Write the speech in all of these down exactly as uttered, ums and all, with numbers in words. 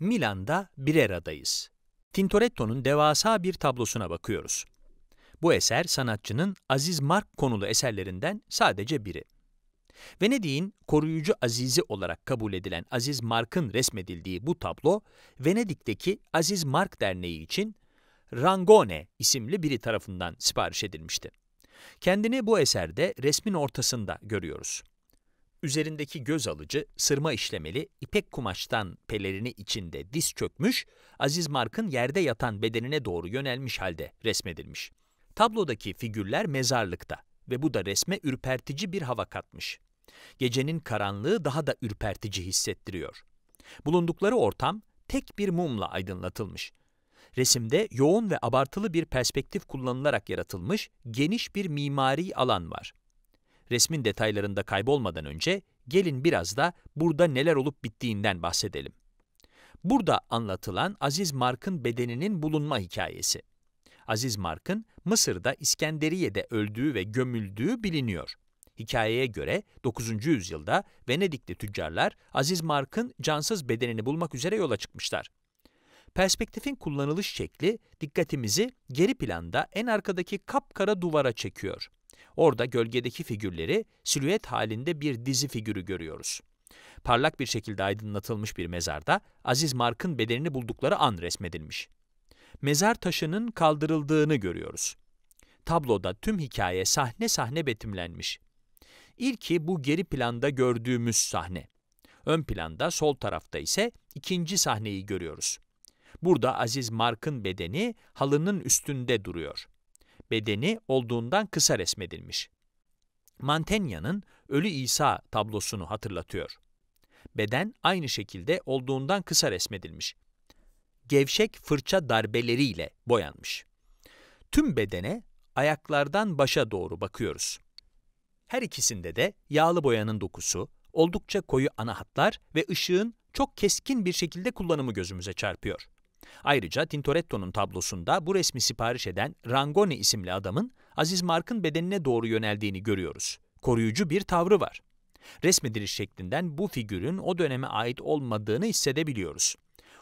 Milan'da Brera'dayız. Tintoretto'nun devasa bir tablosuna bakıyoruz. Bu eser sanatçının Aziz Mark konulu eserlerinden sadece biri. Venedik'in koruyucu azizi olarak kabul edilen Aziz Mark'ın resmedildiği bu tablo, Venedik'teki Aziz Mark Derneği için Rangone isimli biri tarafından sipariş edilmişti. Kendini bu eserde resmin ortasında görüyoruz. Üzerindeki göz alıcı, sırma işlemeli, ipek kumaştan pelerini içinde diz çökmüş, Aziz Mark'ın yerde yatan bedenine doğru yönelmiş halde resmedilmiş. Tablodaki figürler mezarlıkta ve bu da resme ürpertici bir hava katmış. Gecenin karanlığı daha da ürpertici hissettiriyor. Bulundukları ortam tek bir mumla aydınlatılmış. Resimde yoğun ve abartılı bir perspektif kullanılarak yaratılmış geniş bir mimari alan var. Resmin detaylarında kaybolmadan önce gelin biraz da burada neler olup bittiğinden bahsedelim. Burada anlatılan Aziz Mark'ın bedeninin bulunma hikayesi. Aziz Mark'ın Mısır'da İskenderiye'de öldüğü ve gömüldüğü biliniyor. Hikayeye göre dokuzuncu yüzyılda Venedikli tüccarlar Aziz Mark'ın cansız bedenini bulmak üzere yola çıkmışlar. Perspektifin kullanılış şekli dikkatimizi geri planda en arkadaki kapkara duvara çekiyor. Orada gölgedeki figürleri silüet halinde bir dizi figürü görüyoruz. Parlak bir şekilde aydınlatılmış bir mezarda Aziz Mark'ın bedenini buldukları an resmedilmiş. Mezar taşının kaldırıldığını görüyoruz. Tabloda tüm hikaye sahne sahne betimlenmiş. İlki bu geri planda gördüğümüz sahne. Ön planda sol tarafta ise ikinci sahneyi görüyoruz. Burada Aziz Mark'ın bedeni halının üstünde duruyor. Bedeni olduğundan kısa resmedilmiş. Mantegna'nın Ölü İsa tablosunu hatırlatıyor. Beden aynı şekilde olduğundan kısa resmedilmiş. Gevşek fırça darbeleriyle boyanmış. Tüm bedene ayaklardan başa doğru bakıyoruz. Her ikisinde de yağlı boyanın dokusu, oldukça koyu ana hatlar ve ışığın çok keskin bir şekilde kullanımı gözümüze çarpıyor. Ayrıca Tintoretto'nun tablosunda bu resmi sipariş eden Rangone isimli adamın Aziz Mark'ın bedenine doğru yöneldiğini görüyoruz. Koruyucu bir tavrı var. Resmediliş şeklinden bu figürün o döneme ait olmadığını hissedebiliyoruz.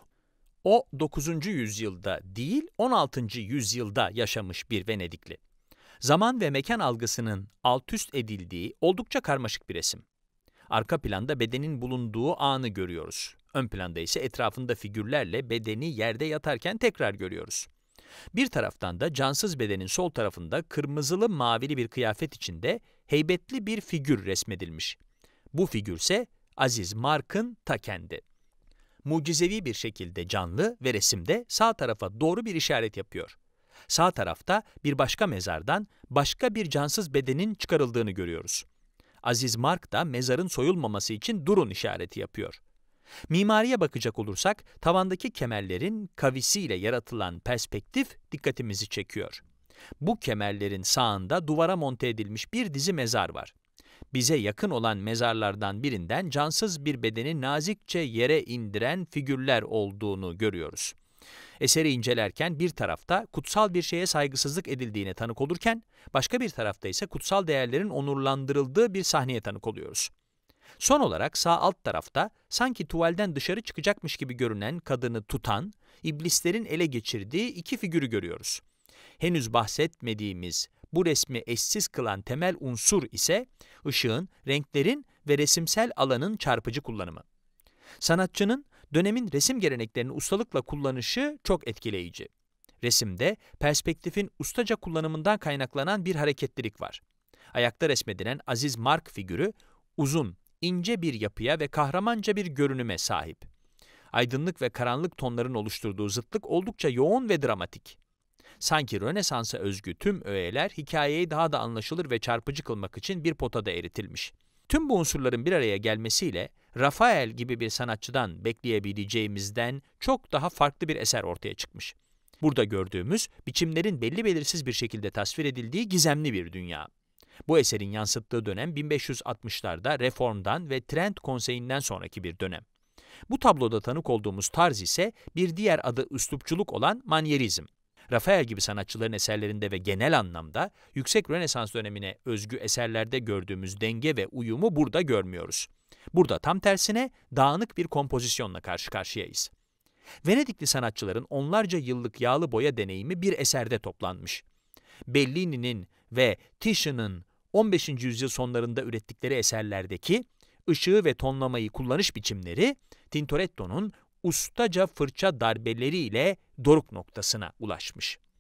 O dokuzuncu yüzyılda değil, on altıncı yüzyılda yaşamış bir Venedikli. Zaman ve mekan algısının altüst edildiği oldukça karmaşık bir resim. Arka planda bedenin bulunduğu anı görüyoruz. Ön planda ise etrafında figürlerle bedeni yerde yatarken tekrar görüyoruz. Bir taraftan da cansız bedenin sol tarafında kırmızılı mavili bir kıyafet içinde heybetli bir figür resmedilmiş. Bu figürse Aziz Mark'ın ta kendi. Mucizevi bir şekilde canlı ve resimde sağ tarafa doğru bir işaret yapıyor. Sağ tarafta bir başka mezardan başka bir cansız bedenin çıkarıldığını görüyoruz. Aziz Mark da mezarın soyulmaması için durun işareti yapıyor. Mimariye bakacak olursak tavandaki kemerlerin kavisiyle yaratılan perspektif dikkatimizi çekiyor. Bu kemerlerin sağında duvara monte edilmiş bir dizi mezar var. Bize yakın olan mezarlardan birinden cansız bir bedeni nazikçe yere indiren figürler olduğunu görüyoruz. Eseri incelerken bir tarafta kutsal bir şeye saygısızlık edildiğine tanık olurken, başka bir tarafta ise kutsal değerlerin onurlandırıldığı bir sahneye tanık oluyoruz. Son olarak sağ alt tarafta sanki tuvalden dışarı çıkacakmış gibi görünen kadını tutan, iblislerin ele geçirdiği iki figürü görüyoruz. Henüz bahsetmediğimiz bu resmi eşsiz kılan temel unsur ise ışığın, renklerin ve resimsel alanın çarpıcı kullanımı. Sanatçının dönemin resim geleneklerini ustalıkla kullanışı çok etkileyici. Resimde perspektifin ustaca kullanımından kaynaklanan bir hareketlilik var. Ayakta resmedilen Aziz Mark figürü uzun, ince bir yapıya ve kahramanca bir görünüme sahip. Aydınlık ve karanlık tonların oluşturduğu zıtlık oldukça yoğun ve dramatik. Sanki Rönesans'a özgü tüm öğeler hikayeyi daha da anlaşılır ve çarpıcı kılmak için bir potada eritilmiş. Tüm bu unsurların bir araya gelmesiyle Rafael gibi bir sanatçıdan bekleyebileceğimizden çok daha farklı bir eser ortaya çıkmış. Burada gördüğümüz biçimlerin belli belirsiz bir şekilde tasvir edildiği gizemli bir dünya. Bu eserin yansıttığı dönem bin beş yüz altmışlarda Reform'dan ve Trent Konseyi'nden sonraki bir dönem. Bu tabloda tanık olduğumuz tarz ise bir diğer adı üslupçuluk olan manyerizm. Rafael gibi sanatçıların eserlerinde ve genel anlamda yüksek Rönesans dönemine özgü eserlerde gördüğümüz denge ve uyumu burada görmüyoruz. Burada tam tersine dağınık bir kompozisyonla karşı karşıyayız. Venedikli sanatçıların onlarca yıllık yağlı boya deneyimi bir eserde toplanmış. Bellini'nin ve Titian'ın on beşinci yüzyıl sonlarında ürettikleri eserlerdeki ışığı ve tonlamayı kullanış biçimleri, Tintoretto'nun ustaca fırça darbeleriyle doruk noktasına ulaşmış.